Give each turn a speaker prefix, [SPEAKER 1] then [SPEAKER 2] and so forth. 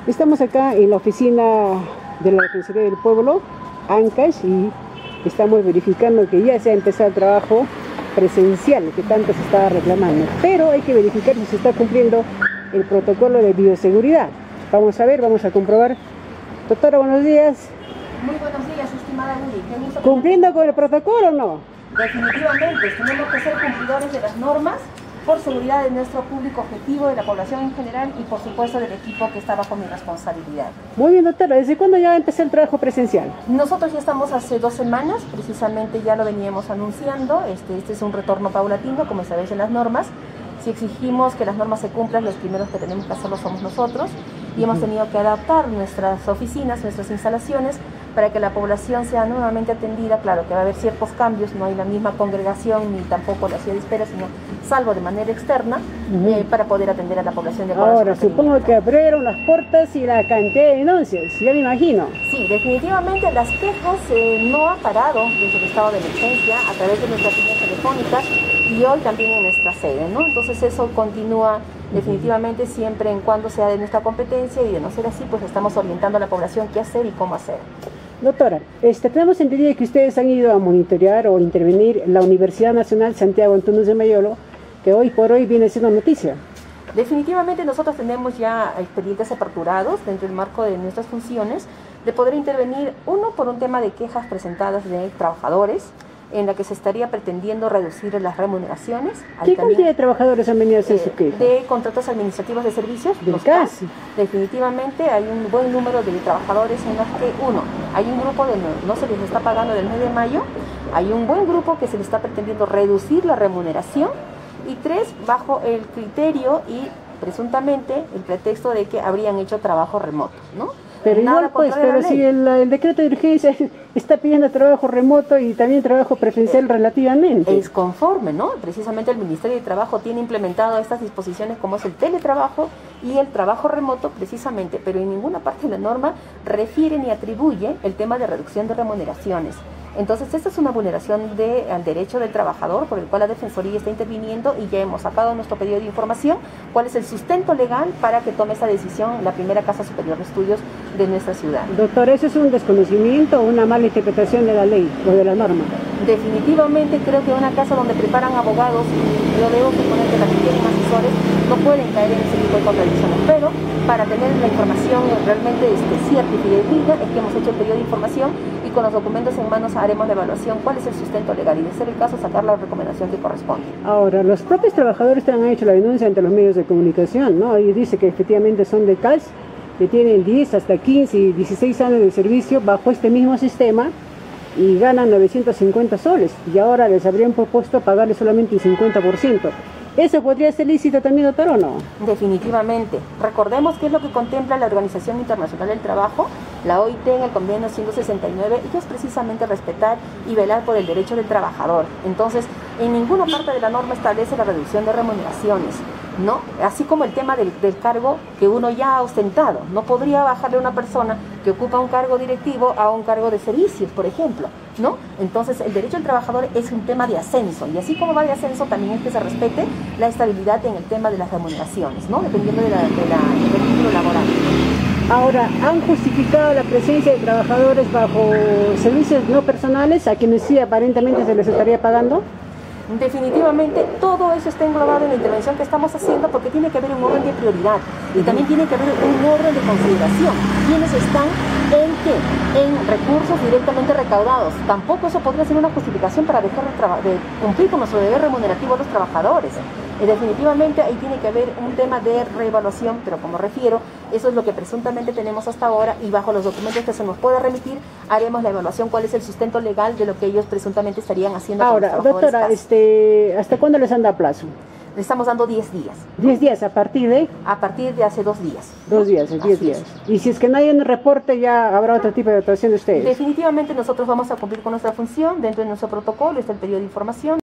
[SPEAKER 1] Estamos acá en la oficina de la Defensoría del Pueblo, ANCAS, y estamos verificando que ya se ha empezado el trabajo presencial que tanto se estaba reclamando, pero hay que verificar si se está cumpliendo el protocolo de bioseguridad. Vamos a ver, vamos a comprobar. Doctora, buenos días.
[SPEAKER 2] Muy buenos días, estimada Uri.
[SPEAKER 1] ¿Cumpliendo con el protocolo o no?
[SPEAKER 2] Definitivamente, tenemos que ser cumplidores de las normas por seguridad de nuestro público objetivo, de la población en general y por supuesto del equipo que está bajo mi responsabilidad.
[SPEAKER 1] Muy bien, doctora. ¿Desde cuándo ya empezó el trabajo presencial?
[SPEAKER 2] Nosotros ya estamos hace 2 semanas, precisamente ya lo veníamos anunciando. Este es un retorno paulatino, como sabéis en las normas. Si exigimos que las normas se cumplan, los primeros que tenemos que hacerlo somos nosotros, y hemos tenido que adaptar nuestras oficinas, nuestras instalaciones, para que la población sea nuevamente atendida. Claro que va a haber ciertos cambios, no hay la misma congregación ni tampoco la silla de espera, sino salvo de manera externa, para poder atender a la población de acuerdo.
[SPEAKER 1] Ahora, supongo que abrieron las puertas y la cantidad de denuncias, ya me imagino.
[SPEAKER 2] Sí, definitivamente las quejas no han parado desde el estado de emergencia a través de nuestras líneas telefónicas y hoy también en nuestra sede, ¿no? Entonces eso continúa definitivamente siempre en cuando sea de nuestra competencia, y de no ser así, pues estamos orientando a la población qué hacer y cómo hacer.
[SPEAKER 1] Doctora, tenemos entendido que ustedes han ido a monitorear o intervenir en la Universidad Nacional Santiago Antúnez de Mayolo, que hoy por hoy viene siendo noticia.
[SPEAKER 2] Definitivamente nosotros tenemos ya expedientes aperturados dentro del marco de nuestras funciones de poder intervenir, uno, por un tema de quejas presentadas de trabajadores, en la que se estaría pretendiendo reducir las remuneraciones.
[SPEAKER 1] ¿Qué cantidad de trabajadores han venido a hacer su queja?
[SPEAKER 2] De contratos administrativos de servicios,
[SPEAKER 1] del CAS.
[SPEAKER 2] Definitivamente hay un buen número de trabajadores en los que, uno, hay un grupo de no se les está pagando del mes de mayo, hay un buen grupo que se les está pretendiendo reducir la remuneración, y 3, bajo el criterio y presuntamente el pretexto de que habrían hecho trabajo remoto, ¿no?
[SPEAKER 1] Pero igual pues, pero si el decreto de urgencia está pidiendo trabajo remoto y también trabajo presencial relativamente.
[SPEAKER 2] Es conforme, ¿no? Precisamente el Ministerio de Trabajo tiene implementado estas disposiciones como es el teletrabajo y el trabajo remoto precisamente, pero en ninguna parte de la norma refiere ni atribuye el tema de reducción de remuneraciones. Entonces, esta es una vulneración al derecho del trabajador, por el cual la Defensoría está interviniendo, y ya hemos sacado nuestro pedido de información, cuál es el sustento legal para que tome esa decisión la primera Casa Superior de Estudios de nuestra ciudad.
[SPEAKER 1] Doctor, ¿eso es un desconocimiento o una mala interpretación de la ley o de la norma?
[SPEAKER 2] Definitivamente creo que una casa donde preparan abogados, yo debo suponer que también tienen asesores, no pueden caer en ese tipo de contradicciones, pero para tener la información realmente cierta y fidedigna es que hemos hecho el pedido de información, y con los documentos en manos haremos la evaluación cuál es el sustento legal, y de ser el caso sacar la recomendación que corresponde. Ahora,
[SPEAKER 1] los propios trabajadores han hecho la denuncia ante los medios de comunicación, ¿no? Y dice que efectivamente son de CAS, que tienen 10 hasta 15 y 16 años de servicio bajo este mismo sistema y ganan 950 soles, y ahora les habrían propuesto pagarles solamente el 50%. ¿Eso podría ser lícito también, doctor, o no?
[SPEAKER 2] Definitivamente. Recordemos qué es lo que contempla la Organización Internacional del Trabajo, la OIT, en el convenio 169, y que es precisamente respetar y velar por el derecho del trabajador. Entonces, en ninguna parte de la norma establece la reducción de remuneraciones, ¿no? Así como el tema del cargo que uno ya ha ostentado. No podría bajarle a una persona que ocupa un cargo directivo a un cargo de servicios, por ejemplo, ¿no? Entonces, el derecho del trabajador es un tema de ascenso, y así como va de ascenso, también es que se respete la estabilidad en el tema de las remuneraciones, ¿no? Dependiendo del vínculo laboral.
[SPEAKER 1] Ahora, ¿han justificado la presencia de trabajadores bajo servicios no personales a quienes sí aparentemente se les estaría pagando?
[SPEAKER 2] Definitivamente todo eso está englobado en la intervención que estamos haciendo, porque tiene que haber un orden de prioridad y también tiene que haber un orden de consideración. ¿Quiénes están en qué? En recursos directamente recaudados. Tampoco eso podría ser una justificación para dejar de cumplir con nuestro deber remunerativo a los trabajadores. Definitivamente ahí tiene que haber un tema de reevaluación, pero como refiero, eso es lo que presuntamente tenemos hasta ahora, y bajo los documentos que se nos puede remitir haremos la evaluación cuál es el sustento legal de lo que ellos presuntamente estarían haciendo.
[SPEAKER 1] Ahora, doctora, ¿hasta cuándo les han dado plazo?
[SPEAKER 2] Le estamos dando 10 días.
[SPEAKER 1] 10 días, ¿a partir de?
[SPEAKER 2] A partir de hace 2 días.
[SPEAKER 1] 2 días, 10 días. Y si es que nadie nos reporte, ya habrá otro tipo de actuación de ustedes.
[SPEAKER 2] Definitivamente nosotros vamos a cumplir con nuestra función. Dentro de nuestro protocolo está el pedido de información.